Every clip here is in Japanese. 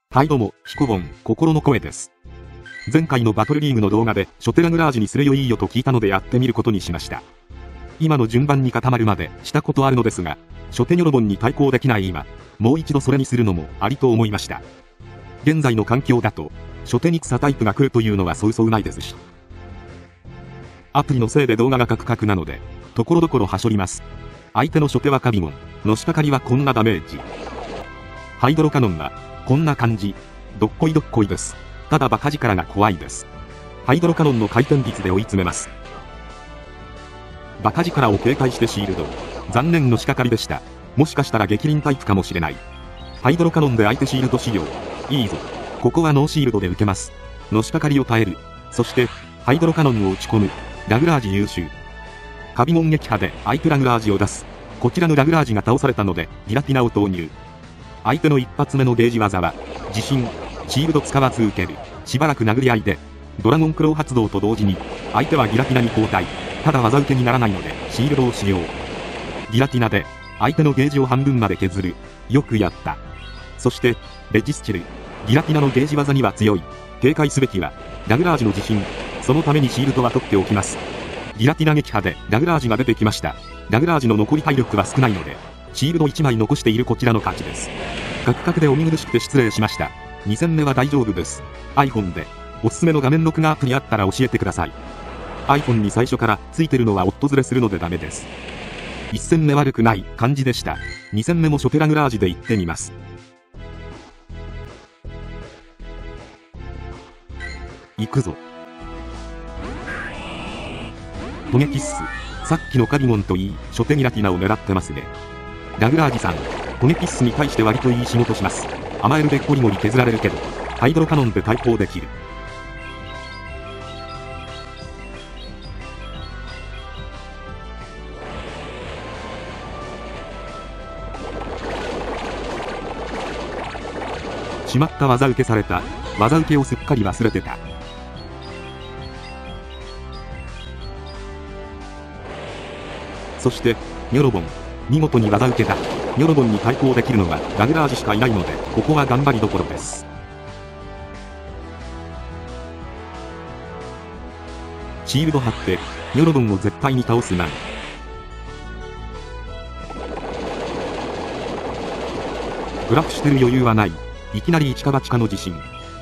はいどうも、ヒコボン、心の声です。前回のバトルリーグの動画で、初手ラグラージにするよいいよと聞いたのでやってみることにしました。今の順番に固まるまでしたことあるのですが、初手ニョロボンに対抗できない今、もう一度それにするのもありと思いました。現在の環境だと、初手に草タイプが来るというのはそうそうないですし。アプリのせいで動画がカクカクなので、ところどころはしょります。相手の初手はカビモン、のしかかりはこんなダメージ。ハイドロカノンは、こんな感じ。どっこいどっこいです。ただバカ力が怖いです。ハイドロカノンの回転率で追い詰めます。バカ力を警戒してシールド。残念の仕掛かりでした。もしかしたら激鱗タイプかもしれない。ハイドロカノンで相手シールド使用。いいぞ。ここはノーシールドで受けます。のしかかりを耐える。そして、ハイドロカノンを打ち込む。ラグラージ優秀。カビモン撃破で相手ラグラージを出す。こちらのラグラージが倒されたので、ギラティナを投入。相手の一発目のゲージ技は、地震、シールド使わず受ける、しばらく殴り合いで、ドラゴンクロー発動と同時に、相手はギラティナに交代、ただ技受けにならないので、シールドを使用。ギラティナで、相手のゲージを半分まで削る、よくやった。そして、レジスチル、ギラティナのゲージ技には強い、警戒すべきは、ラグラージの地震、そのためにシールドは取っておきます。ギラティナ撃破でラグラージが出てきました。ラグラージの残り体力は少ないので、シールド1枚残しているこちらの勝ちです。カクカクでお見苦しくて失礼しました。2戦目は大丈夫です。iPhone で、おすすめの画面録画アプリあったら教えてください。iPhone に最初からついてるのは夫連れするのでダメです。1戦目悪くない感じでした。2戦目も初手ラグラージで行ってみます。行くぞ。トゲキッス。さっきのカビモンといい、初手ギラティナを狙ってますね。ラグラージさん、トゲキッスに対して割といい仕事します。甘えるでゴリゴリ削られるけど、ハイドロカノンで対抗できる。しまった技受けされた。技受けをすっかり忘れてた。そして、ニョロボン。見事に技受けた。ニョロボンに対抗できるのはラグラージしかいないので、ここは頑張りどころです。シールド張って、ニョロボンを絶対に倒すな。ブラフしてる余裕はない。いきなり一か八かの地震。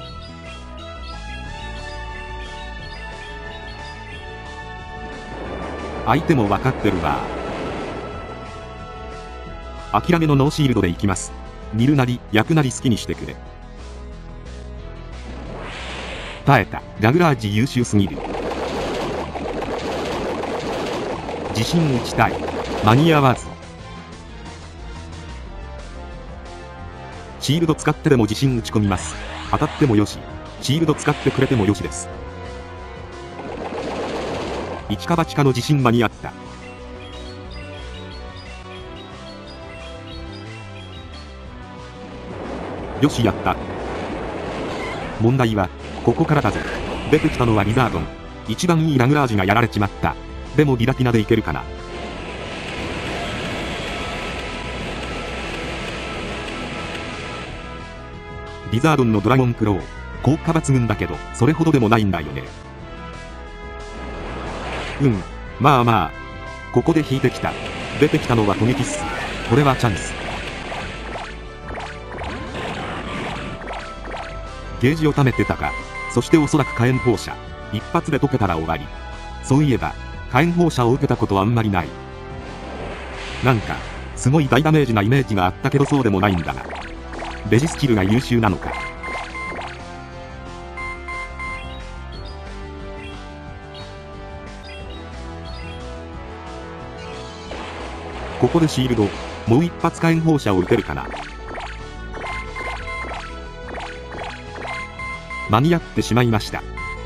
相手も分かってるわ。諦めのノーシールドで行きます。煮るなり焼くなり好きにしてくれ。耐えた。ラグラージ優秀すぎる。地震打ちたい。間に合わず。シールド使ってでも地震打ち込みます。当たってもよし。シールド使ってくれてもよしです。一か八かの地震間に合った。よしやった。問題は、ここからだぜ。出てきたのはリザードン。一番いいラグラージがやられちまった。でもギラティナでいけるかな。リザードンのドラゴンクロー。効果抜群だけど、それほどでもないんだよね。まあまあ。ここで引いてきた。出てきたのはトゲキッス。これはチャンス。ゲージを貯めてたか。そしておそらく火炎放射。一発で解けたら終わり。そういえば、火炎放射を受けたことはあんまりない。なんか、すごい大ダメージなイメージがあったけどそうでもないんだな。レジスキルが優秀なのか。ここでシールド。もう一発火炎放射を受けるかな。間に合ってしまいました。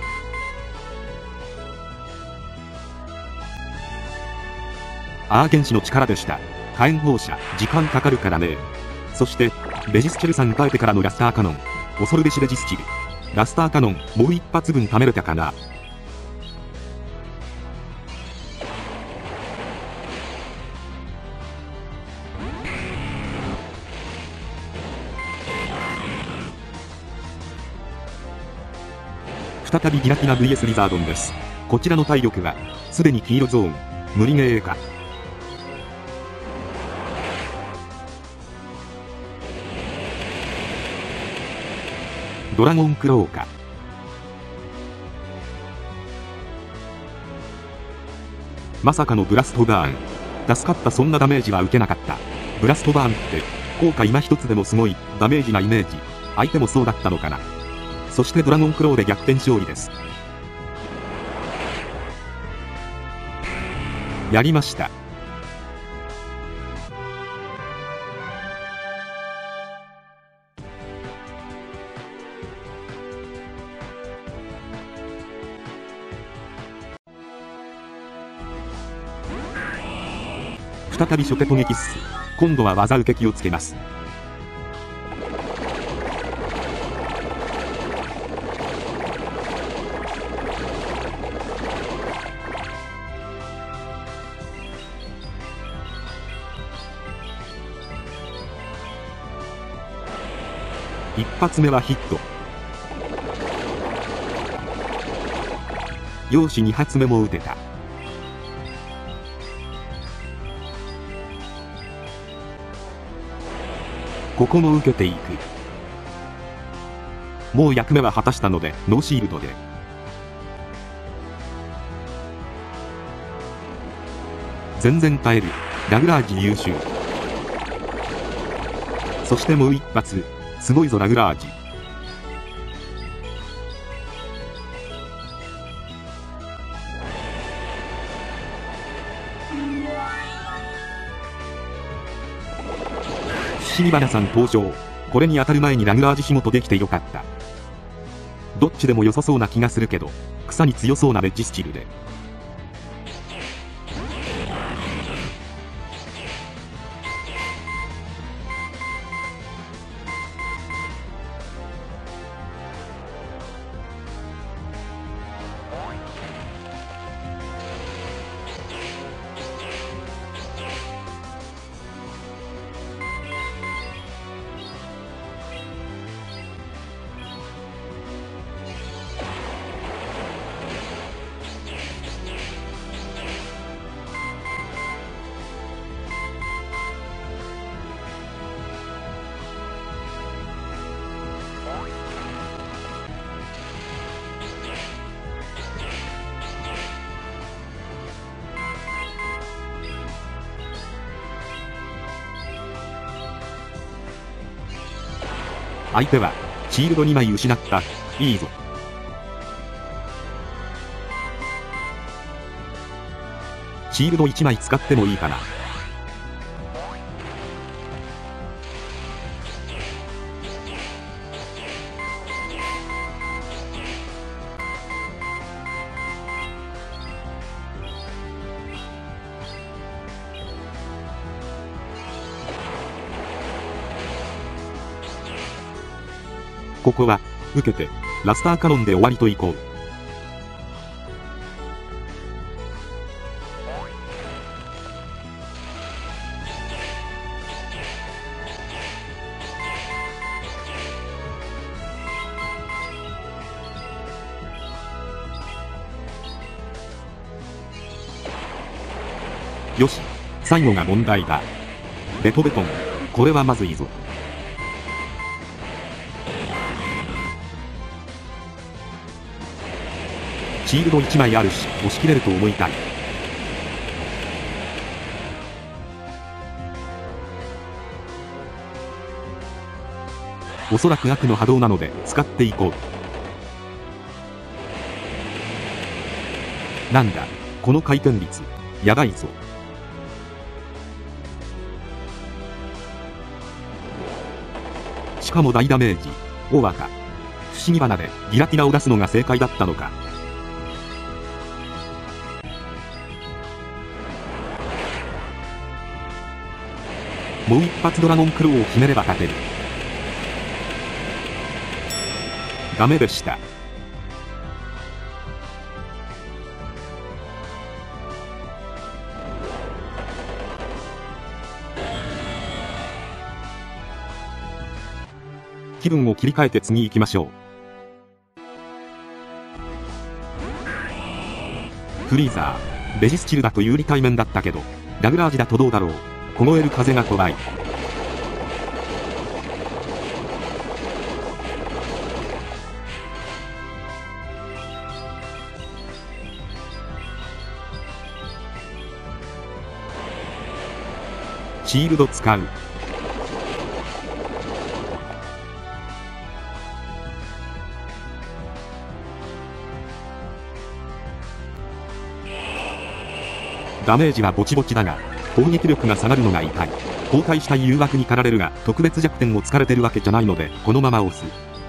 アーゲンシの力でした。火炎放射、時間かかるからね。そして、レジスチルさん変えてからのラスターカノン。恐るべしレジスチル。ラスターカノン、もう一発分貯めれたかな。 再びギラティナ vs リザードンです。こちらの体力はすでに黄色ゾーン、無理ゲーか。ドラゴンクローか。まさかのブラストバーン。助かった。そんなダメージは受けなかった。ブラストバーンって効果今一つでもすごいダメージなイメージ。相手もそうだったのかな。そしてドラゴンクローで逆転勝利です。やりました。再び初手攻撃っす。今度は技受け気をつけます。一発目はヒット。よし、2発目も打てた。ここも受けていく。もう役目は果たしたのでノーシールドで。全然耐える。ラグラージ優秀。そしてもう一発。すごいぞラグラージ。不思議花さん登場。これに当たる前にラグラージ仕事できてよかった。どっちでも良さそうな気がするけど、草に強そうなレッジスチルで。相手はシールド2枚失った。いいぞ。シールド1枚使ってもいいかな。ここは受けてラスターカノンで終わりといこう。よし、最後が問題だ。ベトベトン、これはまずいぞ。シールド1枚あるし、押し切れると思いたい。おそらく悪の波動なので使っていこう。なんだ、この回転率、やばいぞ。しかも大ダメージ。大赤。不思議花でギラティナを出すのが正解だったのか。もう一発ドラゴンクローを決めれば勝てる。ダメでした。気分を切り替えて次行きましょう。 フリーザー、レジスチルだと有利対面だったけど、ラグラージだとどうだろう。凍える風が怖い。シールド使う。ダメージはぼちぼちだが、攻撃力が下がるのが痛い。崩壊したい誘惑に駆られるが、特別弱点を突かれてるわけじゃないので、このまま押す。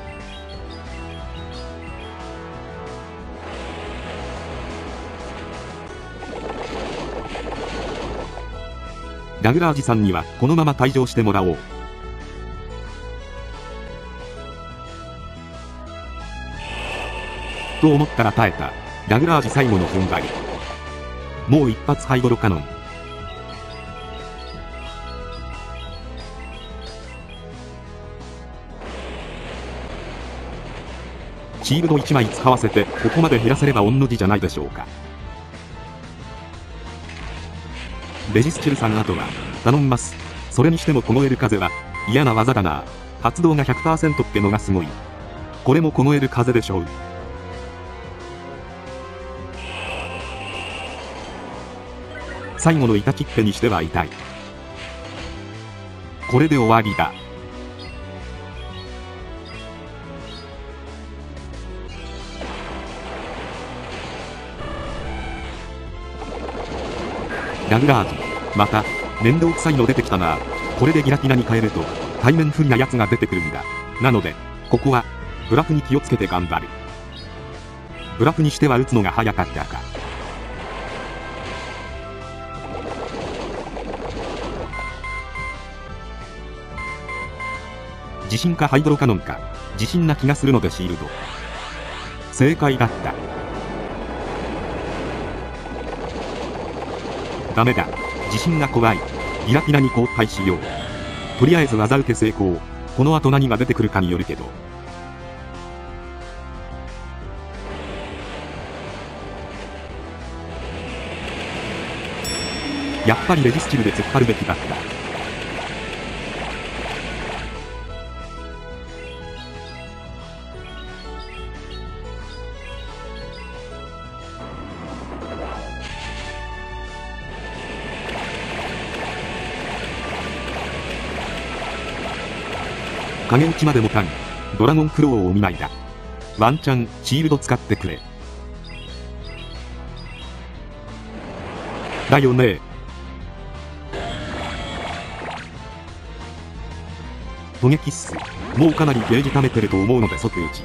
ラグラージさんにはこのまま退場してもらおう。と思ったら耐えた。ラグラージ最後の踏ん張り。もう一発ハイドロカノン。シールド1枚使わせてここまで減らせれば御の字じゃないでしょうか。レジスチルさん、あとは頼みます。それにしても凍える風は嫌な技だな。発動が 100% ってのがすごい。これも凍える風でしょう。最後の板切手にしては痛い。これで終わりだ。ラグラージ、また面倒くさいの出てきたな。これでギラギラに変えると対面不利なやつが出てくるんだ。なのでここはブラフに気をつけて頑張る。ブラフにしては打つのが早かったか。地震かハイドロカノンか、地震な気がするのでシールド。正解だった。ダメだ。地震が怖い。ギラギラに交代しよう。とりあえず技受け成功。この後何が出てくるかによるけど。やっぱりレジスチルで突っ張るべきだった。影打ちまでもかん。ドラゴンクローをお見舞いだ。ワンチャンシールド使ってくれ。だよね。狙撃っす。もうかなりゲージ貯めてると思うので即打ち。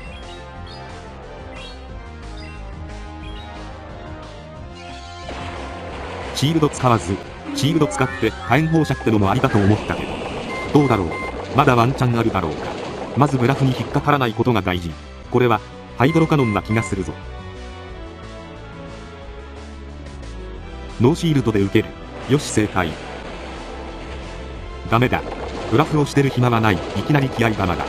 シールド使わず、シールド使って火炎放射ってのもありだと思ったけど。どうだろう。まだワンチャンあるだろうか。まずブラフに引っかからないことが大事。これはハイドロカノンな気がするぞ。ノーシールドで受ける。よし正解。ダメだ。ブラフをしてる暇はない。いきなり気合玉だ。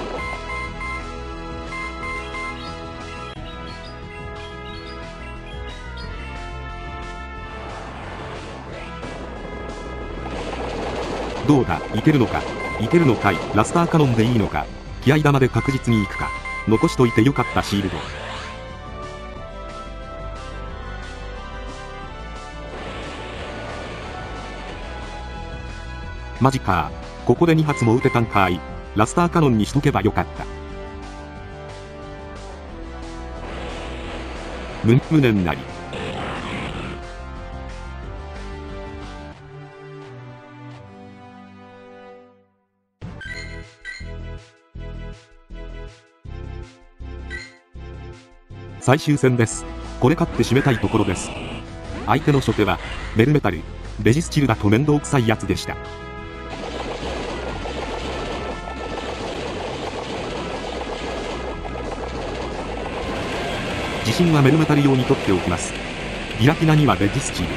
どうだ、いけるのか。いけるのかい。ラスターカノンでいいのか。気合玉で確実にいくか。残しといてよかったシールド。マジか。ここで2発も撃てたんかい。ラスターカノンにしとけばよかった。無念なり。最終戦です。これ勝って締めたいところです。相手の初手はメルメタル、レジスチルだと面倒くさいやつでした。自信はメルメタル用に取っておきます。ギラキナにはレジスチル。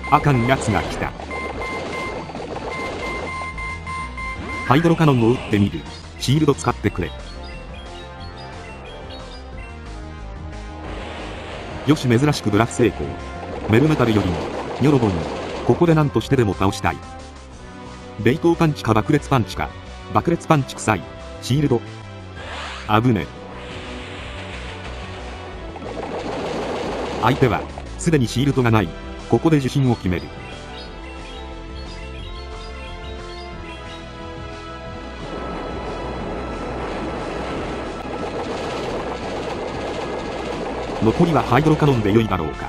あかんやつが来た。ハイドロカノンを撃ってみる。シールド使ってくれ。よし、珍しくブラフ成功。メルメタルよりもニョロボンにここで何としてでも倒したい。冷凍パンチか爆裂パンチか。爆裂パンチ臭い。シールド危ね。相手はすでにシールドがない。ここで受信を決める。残りはハイドロカノンで良いだろうか。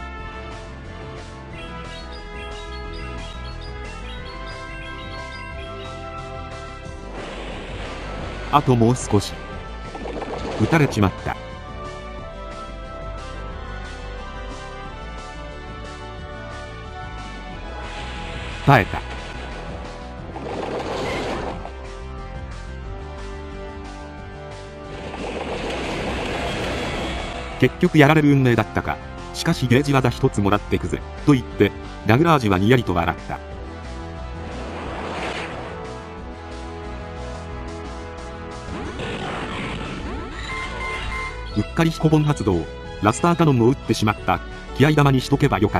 あともう少し。撃たれちまった。耐えた。結局やられる運命だったか。しかしゲージ技一つもらってくぜ。と言って、ラグラージはにやりと笑った。うっかり彦本発動。ラスターカノンを撃ってしまった。気合玉にしとけばよかった。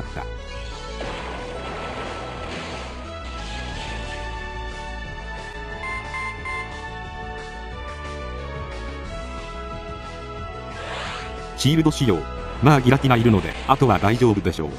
シールド仕様。まあギラティがいるので、あとは大丈夫でしょう。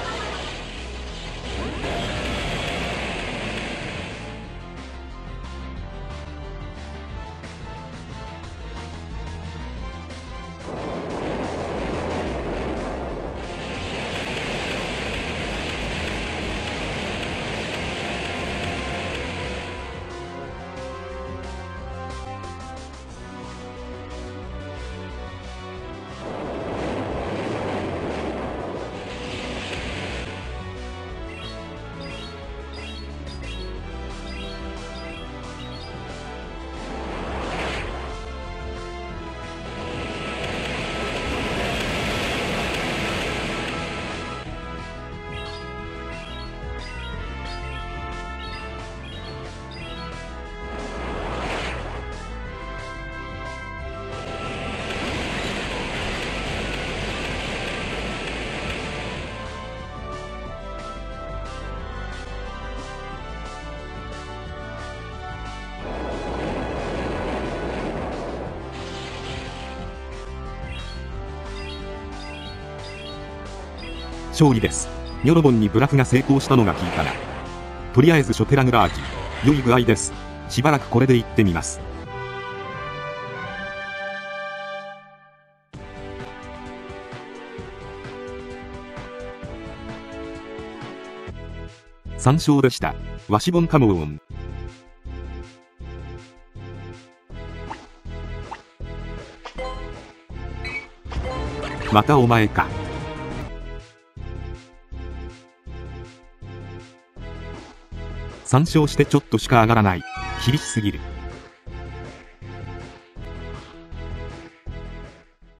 勝利です。ニョロボンにブラフが成功したのが効いたな。とりあえずショテラグラージ、良い具合です。しばらくこれで行ってみます。3勝でした。ワシボンカモーン。またお前か。3勝してちょっとしか上がらない。厳しすぎる。